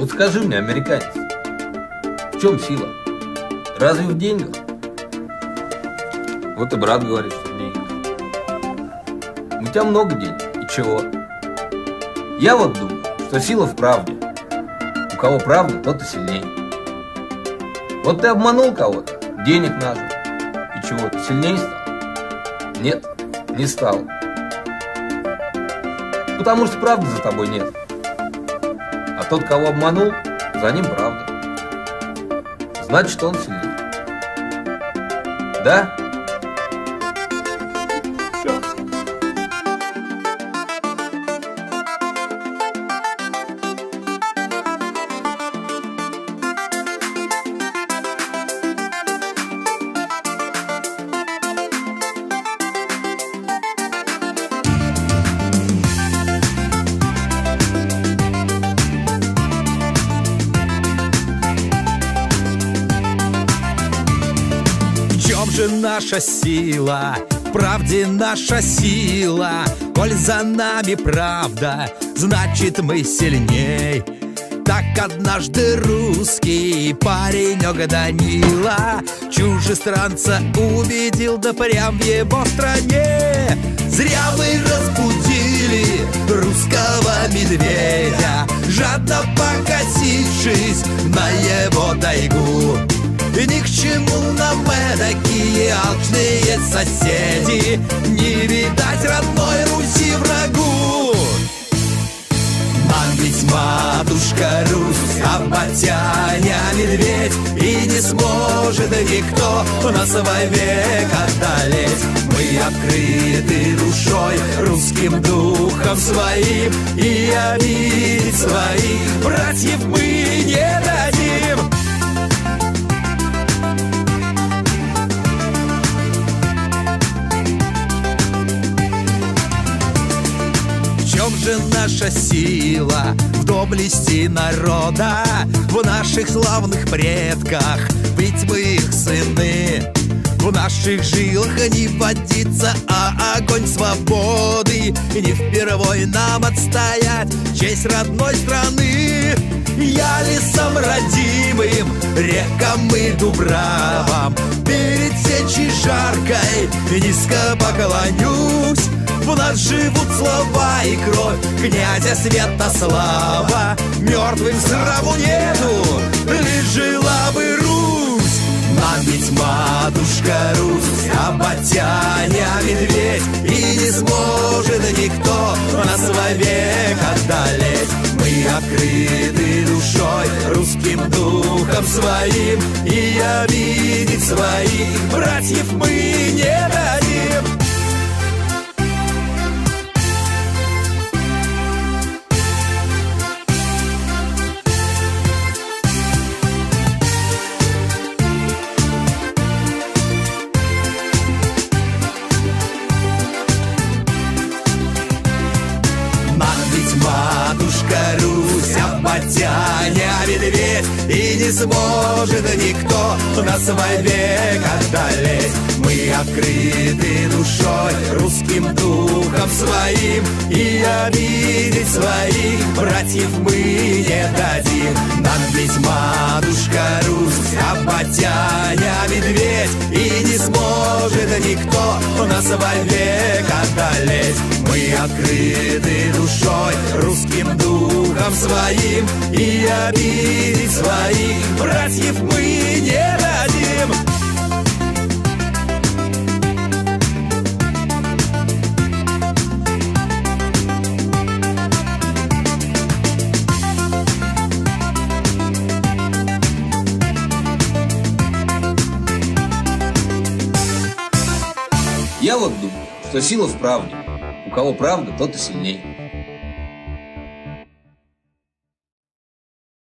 Вот скажи мне, американец, в чем сила? Разве в деньгах? Вот и брат говорит, что в деньгах. У тебя много денег, и чего? Я вот думаю, что сила в правде. У кого правда, тот и сильнее. Вот ты обманул кого-то, денег нажил, и чего, ты сильнее стал? Нет, не стал. Потому что правды за тобой нет. А тот, кого обманул, за ним правда. Значит, он сильнее. Да? В чем же наша сила? В правде наша сила. Коль за нами правда, значит мы сильней. Так однажды русский паренек Данила чужестранца убедил, да прям в его стране. Зря вы разбудили русского медведя, жадно покосившись на его тайгу. И ни к чему нам такие алчные соседи, не видать родной Руси врагу. Нам ведь матушка Русь, а батяня медведь, и не сможет никто нас вовек одолеть. Мы открыты душой, русским духом своим, и обидеть своих братьев мы не дадим. В чем же наша сила? В доблести народа, в наших славных предках, ведь мы их сыны. В наших жилах не водится, а огонь свободы. И не впервой нам отстоять честь родной страны. Я лесом родимым, рекам и дубравам перед сечей жаркой низко поклонюсь. В нас живут слова и кровь князя Святослава. Мертвым сраму нету, лишь жила бы Русь. Нам ведь матушка Русь, а батяня медведь, и не сможет никто нас вовек одолеть. Мы открыты душой, русским духом своим, и обидеть своих братьев мы не дадим. Матушка Русь, а батяня медведь, и не сможет никто нас вовек одолеть. Мы открыты душой, русским духом своим, и обидеть своих братьев мы не дадим. Нам ведь матушка Русь, а батяня медведь, и не сможет никто нас вовек одолеть. Мы открыты душой, русским духом своим, и обидеть своих братьев мы не дадим. Я вот думаю, что сила в правде. У кого правда, тот и сильнее.